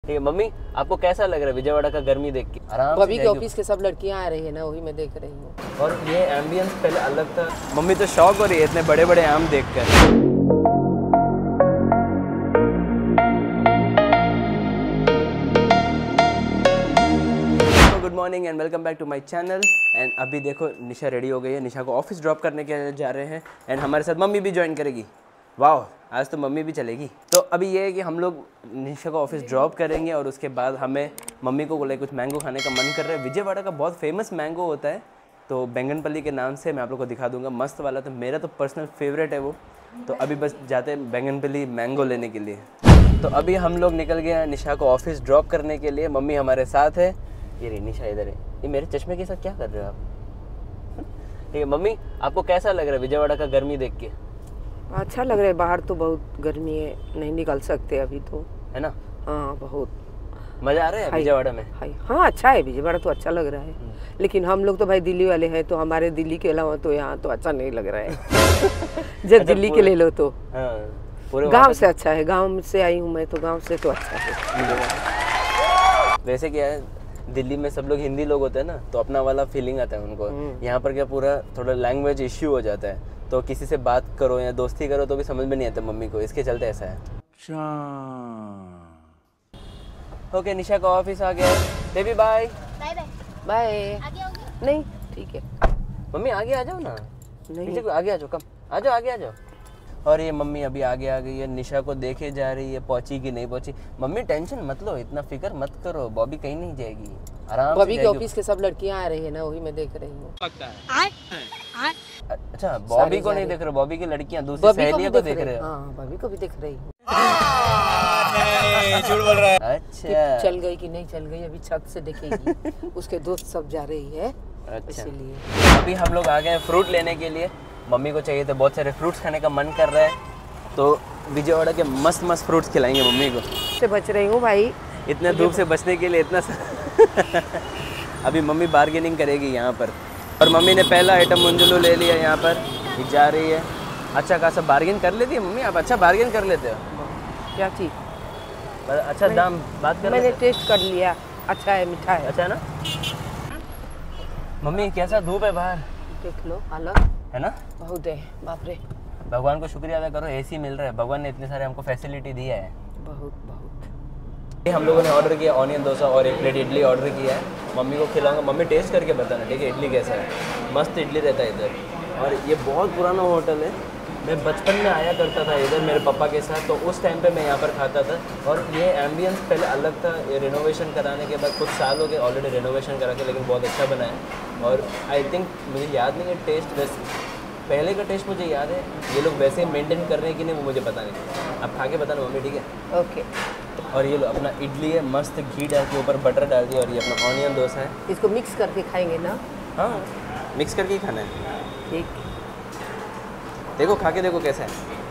ठीक है मम्मी, आपको कैसा लग रहा है विजयवाड़ा का गर्मी देख के? आराम बॉबी के ऑफिस के सब लड़कियां आ रही है ना, वही मैं देख रही हूँ। और ये एम्बियंस पहले अलग था। मम्मी तो शौक हो रही है इतने बड़े बड़े आम देखकर। Good morning and welcome back to my channel. And अभी देखो निशा रेडी हो गई है, निशा को ऑफिस ड्रॉप करने के जा रहे हैं एंड हमारे साथ मम्मी भी ज्वाइन करेगी। वाह, आज तो मम्मी भी चलेगी। तो अभी ये है कि हम लोग निशा को ऑफिस ड्रॉप करेंगे और उसके बाद हमें मम्मी को बोले कुछ मैंगो खाने का मन कर रहा है। विजयवाड़ा का बहुत फेमस मैंगो होता है, तो बैंगनपल्ली के नाम से मैं आप लोग को दिखा दूंगा, मस्त वाला। तो मेरा तो पर्सनल फेवरेट है वो। तो अभी बस जाते हैं बैंगनपल्ली मैंगो लेने के लिए। तो अभी हम लोग निकल गए हैं निशा को ऑफिस ड्रॉप करने के लिए। मम्मी हमारे साथ है। ये रही निशा, इधर है। ये मेरे चश्मे के साथ क्या कर रहे हो आप? ठीक है मम्मी, आपको कैसा लग रहा है विजयवाड़ा का गर्मी देख के? अच्छा लग रहा है, बाहर तो बहुत गर्मी है, नहीं निकल सकते अभी तो, है ना? हाँ, बहुत मजा आ रहा है विजयवाड़ा में। हाँ, अच्छा है, विजयवाड़ा तो अच्छा लग रहा है। लेकिन हम लोग तो भाई दिल्ली वाले हैं, तो हमारे दिल्ली के अलावा तो यहाँ तो अच्छा नहीं लग रहा है। जब दिल्ली के ले लो तो गांव से अच्छा है। गांव से आई हूँ मैं, तो गांव से तो अच्छा है। वैसे क्या है, दिल्ली में सब लोग हिंदी लोग होते हैं ना, तो अपना वाला फीलिंग आता है उनको। यहाँ पर क्या पूरा थोड़ा लैंग्वेज इश्यू हो जाता है, तो किसी से बात करो या दोस्ती करो तो भी समझ में नहीं आता मम्मी को, इसके चलते ऐसा है। ओके, निशा का ऑफिस आ गया। Baby bye bye bye. नहीं, ठीक है मम्मी, आगे आ जाओ ना। नहीं, आगे आ जाओ, कम आ जाओ, आगे आ जाओ। और ये मम्मी अभी आगे आ गई है, निशा को देखे जा रही है पहुंची कि नहीं पहुंची। मम्मी टेंशन मत लो, इतना फिक्र मत करो, बॉबी कहीं नहीं जाएगी, आराम से। बॉबी के ऑफिस के सब लड़कियां आ रही है ना, वही मैं देख रही हूँ। अच्छा, बॉबी को नहीं देख रहे, बॉबी की लड़कियां दूसरी सहेलियों को देख रहे हो? हाँ, बॉबी को भी देख रही हूँ। झूठ बोल रहा है। अच्छा, चल गई कि नहीं चल गई, अभी छत से देखेगी। उसके दोस्त सब जा रही है, अच्छा। इसलिए अभी हम लोग आ गए फ्रूट लेने के लिए। मम्मी को चाहिए थे, बहुत सारे फ्रूट्स खाने का मन कर रहा है, तो विजयवाड़ा के मस्त मस्त फ्रूट्स खिलाएंगे मम्मी को। से बच रही हूँ भाई, इतने धूप से बचने के लिए इतना अभी मम्मी बार्गेनिंग करेगी यहाँ पर। और मम्मी ने पहला आइटम मुंजलू ले लिया यहाँ पर, जा रही है। अच्छा खासा बार्गेन कर लेती है मम्मी, आप अच्छा बार्गेन कर लेते हो। क्या चीज़? अच्छा दाम बात कर, मैंने टेस्ट कर लिया, अच्छा है, मीठा है। अच्छा है ना? मम्मी कैसा धूप है बाहर, देख लो, हालत है ना? बहुत है, बाप रे। भगवान को शुक्रिया अदा करो, एसी मिल रहा है। भगवान ने इतने सारे हमको फैसिलिटी दिया है। बहुत बहुत। हम लोगों ने ऑर्डर किया ऑनियन डोसा और एक प्लेट इडली ऑर्डर किया है। मम्मी को खिलाऊंगा, मम्मी टेस्ट करके बताना, ठीक है? इडली कैसा है? मस्त इडली रहता है इधर। और ये बहुत पुराना होटल है, मैं बचपन में आया करता था इधर मेरे पापा के साथ, तो उस टाइम पे मैं यहाँ पर खाता था। और ये एम्बियंस पहले अलग था, ये रिनोवेशन कराने के बाद कुछ साल हो गए ऑलरेडी रिनोवेशन करा के, लेकिन बहुत अच्छा बना है। और आई थिंक मुझे याद नहीं है टेस्ट, वैसे पहले का टेस्ट मुझे याद है, ये लोग वैसे मेंटेन कर रहे हैं कि नहीं वो मुझे पता नहीं। आप खा के बताना मम्मी, ठीक है? ओके। और ये लो अपना इडली है, मस्त घी डाल के ऊपर बटर डाल दिया। और ये अपना ऑनियन डोसा है, इसको मिक्स करके खाएंगे ना? हाँ, मिक्स करके ही खाना है। ठीक, देखो खा के देखो कैसा है।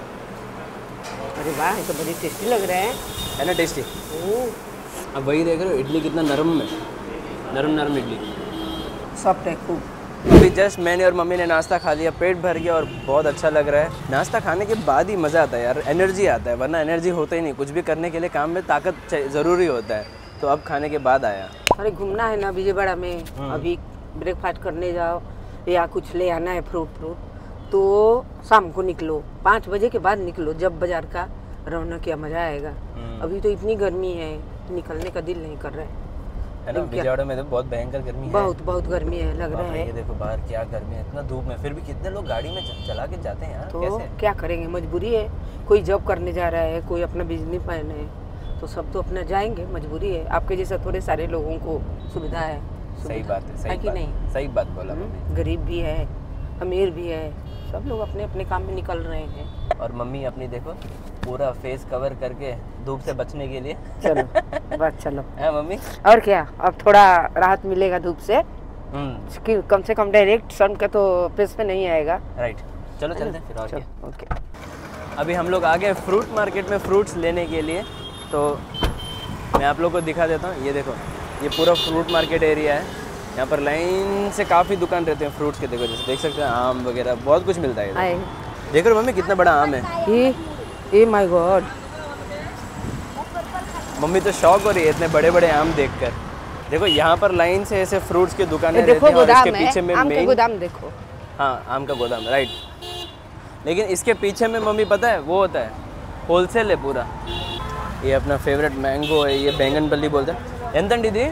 अरे वाह, ये तो बड़ी टेस्टी लग रहा है ना? टेस्टी। अब वही देख रहे हो, इडली कितना नरम है, नरम नरम इडली, सॉफ्ट है खूब। अभी जस्ट मैंने और मम्मी ने नाश्ता खा लिया, पेट भर गया और बहुत अच्छा लग रहा है। नाश्ता खाने के बाद ही मज़ा आता है यार, एनर्जी आता है, वरना एनर्जी होता ही नहीं। कुछ भी करने के लिए काम में ताकत ज़रूरी होता है, तो अब खाने के बाद आया। अरे घूमना है ना विजयवाड़ा में, अभी ब्रेकफास्ट करने जाओ या कुछ ले आना है फ्रूट, तो शाम को निकलो, 5 बजे के बाद निकलो, जब बाजार का रौनक या मज़ा आएगा। अभी तो इतनी गर्मी है, निकलने का दिल नहीं कर रहा है ना? विजयवाड़ा में तो बहुत भयंकर गर्मी है, बहुत गर्मी है, लग रहा है। ये देखो बाहर क्या गर्मी है, इतना धूप में फिर भी कितने लोग गाड़ी में चला के जाते हैं यार। तो कैसे? क्या करेंगे, मजबूरी है। कोई जॉब करने जा रहा है, कोई अपना बिजनेस मैन है, तो सब तो अपना जाएंगे, मजबूरी है। आपके जैसा थोड़े सारे लोगों को सुविधा है। सही बात है, सही कि नहीं? सही बात बोला मम्मी। गरीब भी है, अमीर भी है, सब लोग अपने अपने काम में निकल रहे हैं। और मम्मी अपनी देखो पूरा फेस कवर करके धूप से बचने के लिए। चलो बस चलो। है मम्मी? और क्या, अब थोड़ा राहत मिलेगा धूप से, कम से कम डायरेक्ट सन का तो फेस पे नहीं आएगा। राइट, चलो चलते हैं फिर। और क्या? ओके। अभी हम लोग आ गए फ्रूट मार्केट में फ्रूट्स लेने के लिए, तो मैं आप लोग को दिखा देता हूँ। ये देखो, ये पूरा फ्रूट मार्केट एरिया है। यहाँ पर लाइन से काफ़ी दुकान रहते हैं फ्रूट्स के। देखो जैसे देख सकते हैं, आम वगैरह बहुत कुछ मिलता है। देख रहे हो मम्मी कितना बड़ा आम है? ये माय गॉड, मम्मी तो शौक हो रही है इतने बड़े बड़े आम देखकर। देखो यहाँ पर लाइन से ऐसे फ्रूट्स की दुकानें रहती देखो हैं और गोदाम इसके पीछे में है, आम का मेन, गोदाम देखो। हाँ आम का गोदाम राइट, लेकिन इसके पीछे में मम्मी पता है वो होता है होलसेल है पूरा। ये अपना फेवरेट मैंगो है, ये बैंगन पल्ली बोलते हैं। एंतंडी दी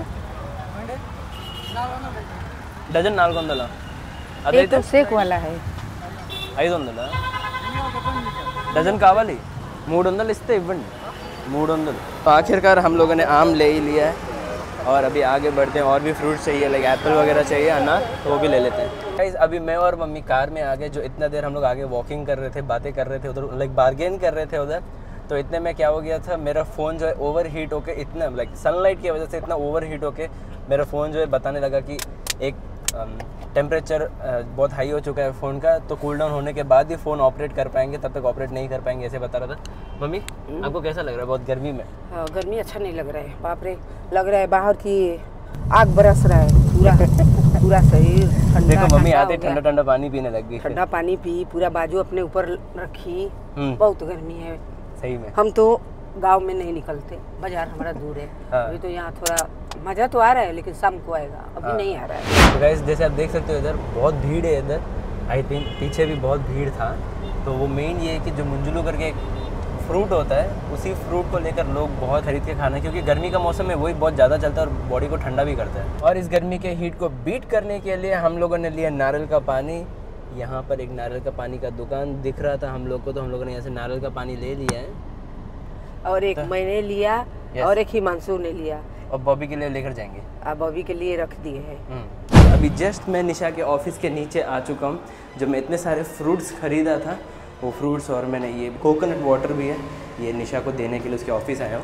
डजन 400 ये तो सेक वाला है। 500 डजन कावाली 300 इस्ते इव्वंడి 300। तो आखिरकार हम लोगों ने आम ले ही लिया है और अभी आगे बढ़ते हैं। और भी फ्रूट चाहिए, लाइक एप्पल वगैरह चाहिए, अनार, तो वो भी ले लेते हैं। गाइस अभी मैं और मम्मी कार में आ गए। जो इतना देर हम लोग आगे वॉकिंग कर रहे थे, बातें कर रहे थे उधर, लाइक बार्गेन कर रहे थे उधर, तो इतने में क्या हो गया था, मेरा फ़ोन जो है ओवर हीट होके, इतना लाइक सनलाइट की वजह से इतना ओवर हीट होके मेरा फ़ोन जो है बताने लगा कि एक टेम्परेचर बहुत हाई हो चुका है फ़ोन का, तो कूल डाउन होने के बाद ही फ़ोन ऑपरेट कर पाएंगे, तब तक ऑपरेट नहीं कर पाएंगे, ऐसे बता रहा था। मम्मी आपको कैसा लग रहा है बहुत गर्मी में? गर्मी अच्छा नहीं लग रहा है, बाप रे, लग रहा है बाहर की आग बरस रहा है पूरा पूरा शरीर ठंडा। देखो मम्मी आते ठंडा ठंडा पानी पीने लग गई, ठंडा पानी पी, पूरा बाजू अपने ऊपर रखी। बहुत गर्मी है सही में। हम तो गांव में नहीं निकलते, बाजार हमारा दूर है। अभी तो यहाँ थोड़ा मज़ा तो आ रहा है, लेकिन शाम को आएगा, अभी नहीं आ रहा है। तो गाइस जैसे आप देख सकते हो इधर बहुत भीड़ है, इधर आई थिंक पीछे भी बहुत भीड़ था। तो वो मेन ये है कि जो मुंजुलू करके एक फ्रूट होता है, उसी फ्रूट को लेकर लोग बहुत खरीद के खाना है, क्योंकि गर्मी का मौसम है, वही बहुत ज़्यादा चलता है और बॉडी को ठंडा भी करता है। और इस गर्मी के हीट को बीट करने के लिए हम लोगों ने लिया नारियल का पानी। यहाँ पर एक नारियल का पानी का दुकान दिख रहा था हम लोग को, तो हम लोगों ने यहाँ से नारियल का पानी ले लिया है। और एक मैंने लिया और एक हिमांशु ने लिया, और बॉबी के लिए लेकर जाएंगे। अब बॉबी के लिए रख दिए हैं। अभी जस्ट मैं निशा के ऑफिस के नीचे आ चुका हूँ। जो मैं इतने सारे फ्रूट्स खरीदा था, वो फ्रूट्स, और मैंने ये कोकोनट वाटर भी है, ये निशा को देने के लिए उसके ऑफिस आया हूँ।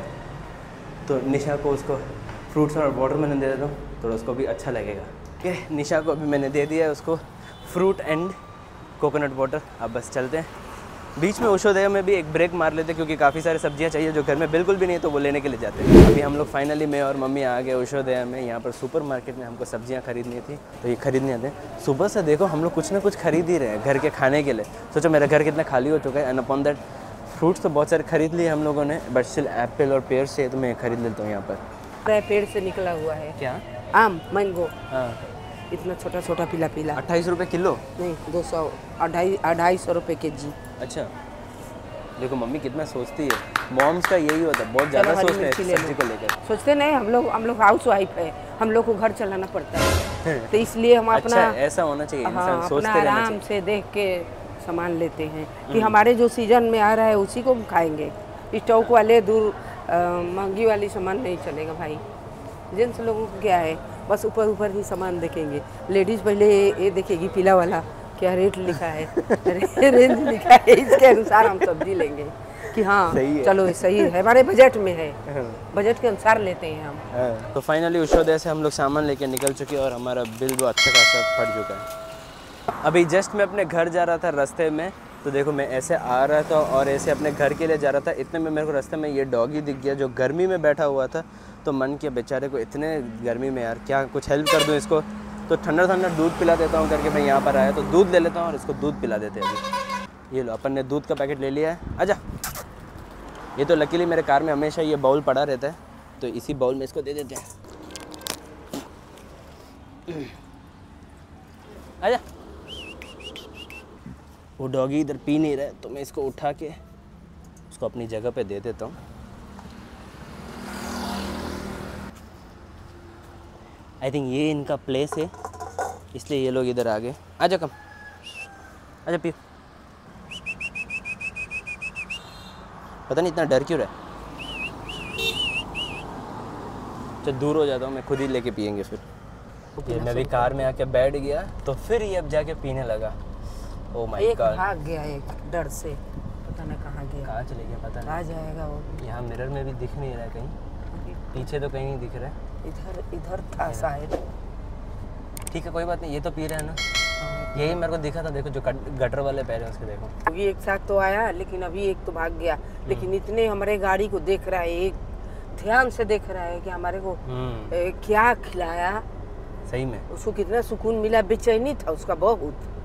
तो निशा को उसको फ्रूट्स और वाटर मैंने दे देता हूँ, तो उसको भी अच्छा लगेगा। ओके, निशा को अभी मैंने दे दिया है उसको फ्रूट एंड कोकोनट वाटर। अब बस चलते हैं। बीच में उषोदया में भी एक ब्रेक मार लेते हैं, क्योंकि काफ़ी सारी सब्जियां चाहिए जो घर में बिल्कुल भी नहीं है, तो वो लेने के लिए जाते हैं। अभी हम लोग फाइनली, मैं और मम्मी आ गए उषोदया में। यहाँ पर सुपर मार्केट में हमको सब्जियां खरीदनी थी, तो ये खरीदने आते हैं। सुबह से देखो हम लोग कुछ ना कुछ खरीद ही रहे हैं घर के खाने के लिए। सोचो मेरा घर कितना खाली हो चुका है, एंड अपॉन दैट फ्रूट्स तो बहुत सारे खरीद लिए हम लोगों ने, बट स्टिल एप्पल और पेड़ से तो मैं खरीद लेता हूँ यहाँ पर। पेड़ से निकला हुआ है क्या? आम, मैंगो। हाँ, इतना छोटा छोटा पीला पीला। 28 रुपये किलो? नहीं, 200, 250 रुपये के-जी। अच्छा, देखो मम्मी कितना सोचती है। मॉम्स का यही होता है, बहुत ज़्यादा सोचते हैं सब्जी को लेकर। सोचते नहीं, हम लोग हाउस वाइफ है, हम लोग को घर चलाना पड़ता है, तो इसलिए हम अपना ऐसा होना चाहिए, इंसान सोचते अपना रहना आराम से देख के सामान लेते हैं कि हमारे जो सीजन में आ रहा है उसी को हम खाएंगे। स्टॉक वाले दूर महंगी वाली सामान नहीं चलेगा भाई। जेंट्स लोगों को क्या है, बस ऊपर ऊपर ही सामान देखेंगे। लेडीज़ पहले ये देखेगी पीला वाला क्या रेट लिखा है, रेंज लिखा है, इसके अनुसार हम सब्जी लेंगे कि हाँ चलो सही है, हमारे बजट में है, बजट के अनुसार लेते हैं हम। तो फाइनली उषोदया से हम लोग सामान लेके निकल चुके हैं और हमारा बिल भी अच्छा खासा फट चुका है। अभी जस्ट मैं अपने घर जा रहा था, रास्ते में तो देखो मैं ऐसे आ रहा था और ऐसे अपने घर के लिए जा रहा था। इतने में मेरे को रास्ते में ये डॉगी दिख गया जो गर्मी में बैठा हुआ था। तो मन किया बेचारे को इतने गर्मी में यार क्या कुछ हेल्प कर दूँ इसको, तो ठंडा ठंडा दूध पिला देता हूँ करके मैं यहाँ पर आया, तो दूध ले लेता हूँ और इसको दूध पिला देते हैं। अभी ये लो, अपन ने दूध का पैकेट ले लिया है। आजा, ये तो लकीली मेरे कार में हमेशा ये बाउल पड़ा रहता है, तो इसी बाउल में इसको दे देते हैं। आजा, वो डॉगी इधर पी नहीं रहा है, तो मैं इसको उठा के उसको अपनी जगह पे दे देता हूँ। आई थिंक ये इनका प्लेस है, इसलिए ये लोग इधर आ गए। आजा कम, आजा पियो। पता नहीं इतना डर क्यों रहा है। चल दूर हो जाता हूँ मैं, खुद ही लेके पियेंगे फिर। ये मैं भी कार में आके बैठ गया, तो फिर ये अब जाके पीने लगा। ओ माय गॉड, भाग गया एक डर से, पता नहीं कहाँ गया, कहाँ चले गया पता नहीं। आ जाएगा वो। यहाँ मिरर में भी दिख नहीं रहा है, कहीं पीछे तो कहीं नहीं दिख रहा है। इधर था शायद। ठीक है कोई बात नहीं, ये तो पी रहे हैं ना। यही मेरे को दिखा था, देखो जो गटर वाले पैर हैं उसके देखो। अभी एक साथ तो आया, लेकिन अभी एक तो भाग गया। लेकिन इतने हमारे गाड़ी को देख रहा है, एक ध्यान से देख रहा है कि हमारे को क्या खिलाया। सही में उसको कितना सुकून मिला, बेचैनी था उसका बहुत।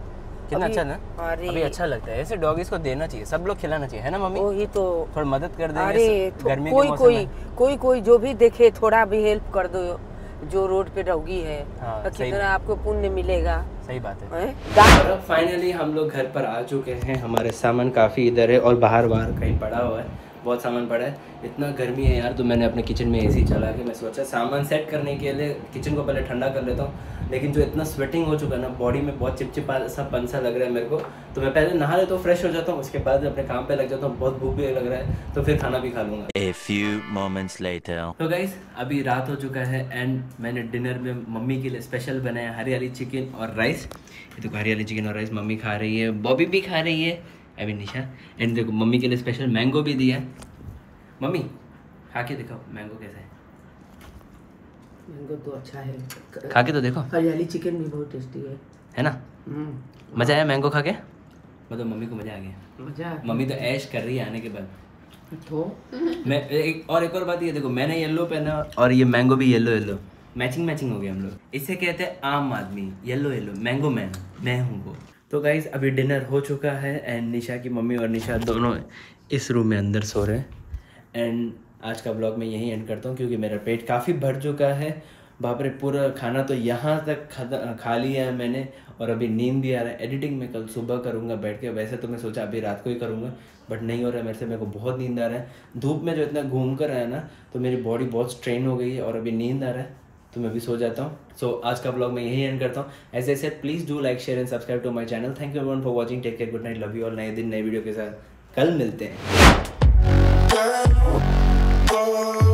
कितना अच्छा ना। अरे अभी अच्छा लगता है ऐसे डॉगीज को देना चाहिए, सब लोग खिलाना चाहिए, है ना मम्मी? वही तो। थोड़ा मदद कर देंगे अरे गर्मी कोई के मौसम कोई में। कोई जो भी देखे थोड़ा भी हेल्प कर दो, जो रोड पे डॉगी है हाँ, तो सही कितना आपको पुण्य मिलेगा। सही बात है। हैं? और अब फाइनली हम लोग घर पर आ चुके हैं। हमारे सामान काफ़ी इधर है और बाहर कहीं पड़ा हुआ है, बहुत सामान पड़ा है। इतना गर्मी है यार, तो मैंने अपने किचन में एसी चला के मैं सोचा सामान सेट करने के लिए किचन को पहले ठंडा कर लेता हूँ। लेकिन जो इतना स्वेटिंग हो चुका है ना, बॉडी में बहुत चिपचिपा सा पंसा लग रहा है मेरे को, तो मैं पहले नहा लेता हूँ, फ्रेश हो जाता हूँ, उसके बाद अपने काम पे लग जाता हूँ। बहुत भूख भी लग रहा है, तो फिर खाना भी खा लूँगा। A few moments later. तो गाइस अभी रात हो चुका है एंड मैंने डिनर में मम्मी के लिए स्पेशल बनाया हरियाली चिकन और राइस। ये देखो हरियाली चिकन और राइस मम्मी खा रही है, बॉबी भी खा रही है, अभी निशा। एंड देखो मम्मी के लिए स्पेशल मैंगो भी दिया है। मम्मी खा के दिखाओ मैंगो कैसा है। मैंगो तो अच्छा है, खा के तो देखो, हरियाली चिकन भी बहुत टेस्टी है ना? है। मज़ा आया मैंगो खा के? मतलब मम्मी को मज़ा आ गया। मजा मम्मी तो ऐश कर रही है आने के बाद। तो मैं एक और बात ये देखो, मैंने येलो पहना और ये मैंगो भी येलो, मैचिंग हो गया हम लोग। इसे कहते हैं आम आदमी, येलो मैंगो मैन, मैं हूँ वो। तो गाइज अभी डिनर हो चुका है एंड निशा की मम्मी और निशा दोनों इस रूम में अंदर सो रहे हैं। एंड आज का ब्लॉग मैं यहीं एंड करता हूँ क्योंकि मेरा पेट काफ़ी भर चुका है। बाप रे, पूरा खाना तो यहाँ तक खा लिया है मैंने और अभी नींद भी आ रहा है। एडिटिंग मैं कल सुबह करूँगा बैठ के, वैसे तो मैं सोचा अभी रात को ही करूँगा, बट नहीं हो रहा है मेरे से। मेरे को बहुत नींद आ रहा है, धूप में जो इतना घूम कर आया ना, तो मेरी बॉडी बहुत स्ट्रेन हो गई है और अभी नींद आ रहा है, तो मैं भी सो जाता हूँ। सो आज का ब्लॉग मैं यही एंड करता हूँ। As I said, please do like share and subscribe to my channel. Thank you everyone for watching. Take care, good night, love you all. नए दिन नए वीडियो के साथ कल मिलते हैं।